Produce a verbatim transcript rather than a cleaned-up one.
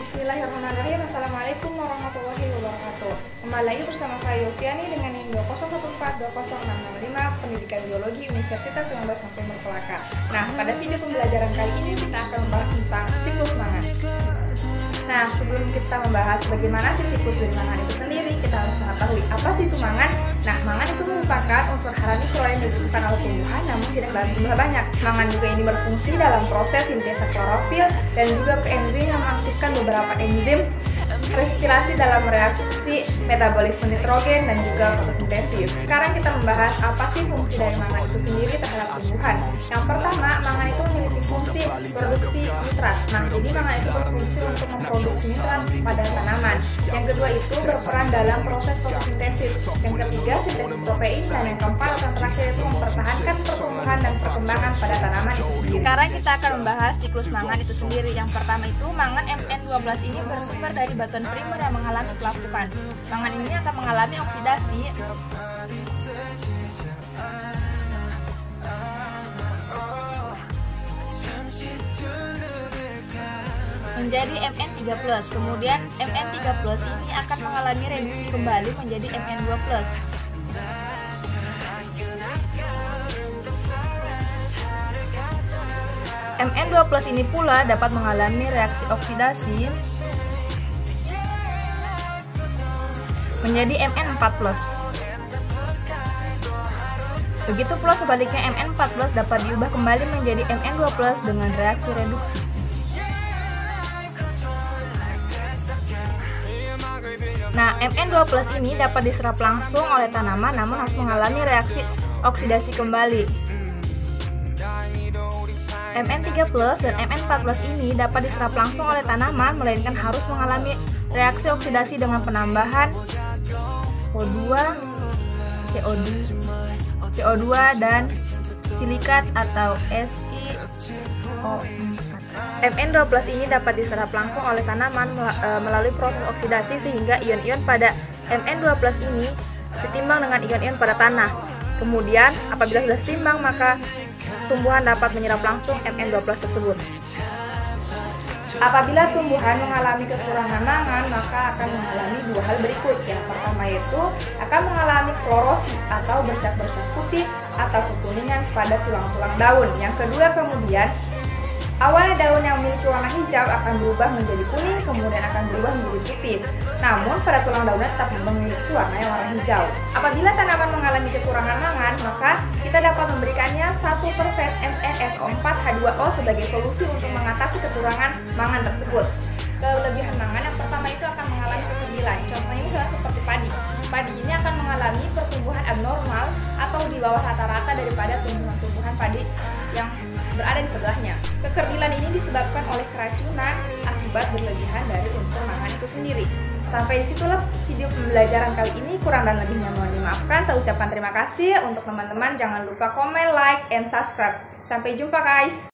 Bismillahirrahmanirrahim. Assalamualaikum warahmatullahi wabarakatuh. Kembali lagi bersama saya Yofiani dengan NIM dua nol satu empat dua nol enam nol lima Pendidikan Biologi Universitas sembilan belas November Pelaka. Nah, pada video pembelajaran kali ini kita akan membahas tentang siklus mangan. Nah, sebelum kita membahas bagaimana sih siklus dari mangan itu sendiri, kita harus mengetahui apa sih itu mangan. Nah, mangan itu merupakan unsur hara mikro yang dibutuhkan oleh tumbuhan namun tidak dalam jumlah banyak. Mangan juga ini berfungsi dalam proses sintesa klorofil dan juga koenzim yang mengaktifkan beberapa enzim respirasi dalam reaksi metabolisme nitrogen dan juga fotosintesis. Sekarang kita membahas apa sih fungsi dari mangan itu sendiri terhadap tumbuhan. Yang pertama, mangan itu memiliki fungsi produksi nitrat. Nah, jadi mangan itu berfungsi untuk memproduksi nitrat pada tanaman. Yang kedua itu berperan dalam proses fotosintesis. Yang ketiga, sintesis protein, dan yang keempat atau terakhir itu mempertahankan pertumbuhan dan perkembangan pada tanaman itu sendiri. Sekarang kita akan membahas siklus mangan itu sendiri. Yang pertama itu mangan M N dua belas ini bersumber dari batuan primer yang mengalami pelapukan. Mangan ini akan mengalami oksidasi menjadi M N tiga plus. Kemudian M N tiga plus ini akan mengalami reduksi kembali menjadi M N dua plus. M N dua plus ini pula dapat mengalami reaksi oksidasi menjadi M N empat plus. Begitu pula sebaliknya M N empat plus dapat diubah kembali menjadi M N dua plus dengan reaksi reduksi. Nah, M N dua plus ini dapat diserap langsung oleh tanaman namun harus mengalami reaksi oksidasi kembali. M N tiga plus dan M N empat plus ini dapat diserap langsung oleh tanaman melainkan harus mengalami reaksi oksidasi dengan penambahan O dua, C O dua, C O dua dan silikat atau S i O empat. M N dua plus ini dapat diserap langsung oleh tanaman melalui proses oksidasi sehingga ion-ion pada M N dua plus ini setimbang dengan ion-ion pada tanah. Kemudian apabila sudah setimbang maka tumbuhan dapat menyerap langsung M N dua plus tersebut. Apabila tumbuhan mengalami kekurangan mangan, maka akan mengalami dua hal berikut. Yang pertama itu akan mengalami klorosis atau bercak-bercak putih atau kekuningan pada tulang-tulang daun. Yang kedua kemudian, awalnya daun yang memiliki warna hijau akan berubah menjadi kuning, kemudian akan berubah menjadi putih. Namun pada tulang daunnya tetap memiliki warna yang warna hijau. Apabila tanaman mengalami kekurangan mangan, maka kita dapat memberikannya satu persen M N S O empat H dua O sebagai solusi untuk mengatasi kekurangan mangan tersebut. Kelebihan mangan yang pertama itu akan mengalami kekerdilan. Contohnya misalnya seperti padi. Padi ini akan mengalami pertumbuhan abnormal atau di bawah rata-rata daripada tumbuhan-tumbuhan padi yang berada di sebelahnya. Kekerdilan ini disebabkan oleh keracunan akibat berlebihan dari unsur mangan itu sendiri. Sampai disitulah video pembelajaran kali ini, kurang dan lebihnya mohon dimaafkan. Saya ucapkan terima kasih. Untuk teman-teman jangan lupa komen, like, and subscribe. Sampai jumpa guys.